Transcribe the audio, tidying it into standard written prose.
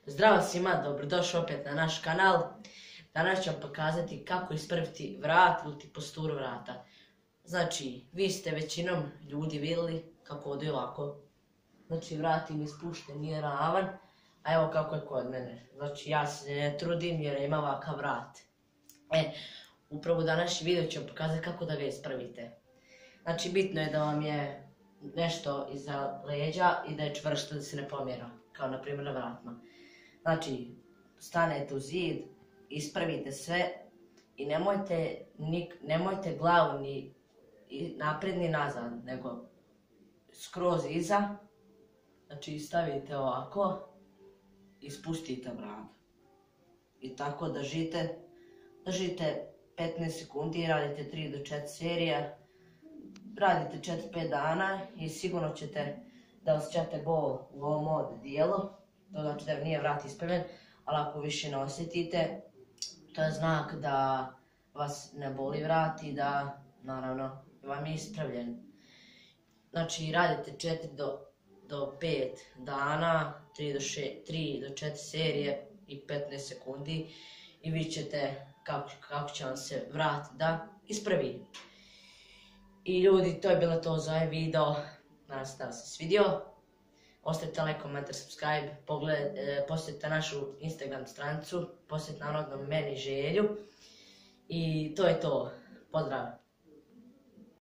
Zdravo svima, dobrodošli opet na naš kanal. Danas ću vam pokazati kako ispraviti vrat ili posturu vrata. Znači, vi ste većinom ljudi vidjeli kako ovdje ovako. Znači, vrat im ispušten, nije ravan, a evo kako je kod mene. Znači, ja se ne trudim jer ima ovakav vrat. Upravo u današnji video ću vam pokazati kako da ga ispravite. Znači, bitno je da vam je nešto iza leđa i da je čvrsto, da se ne pomjera, kao na primjer na vratima. Znači, stanete u zid, ispravite sve i nemojte glavu ni napred ni nazad, nego skroz iza. Znači, stavite ovako i spustite vrat. I tako držite 15 sekundi i radite 3 do 4 serije. Radite 4-5 dana i sigurno ćete da osjećate bol u ovom ovdje dijelu. To znači da nije vrat ispravljen, ali ako više ne osjetite, to je znak da vas ne boli vrat i da, naravno, vam je ispravljen. Znači, radite 4 do 5 dana, 3 do 4 serije i 15 sekundi i vidjet ćete kako će vam se vrat da ispravi. I ljudi, to je bilo to za ovaj video. Nadam se da vam se svidio. Ostavite like, komentar, subscribe, posjetite našu Instagram stranicu, posjetite naravno meni Želju. I to je to. Pozdrav!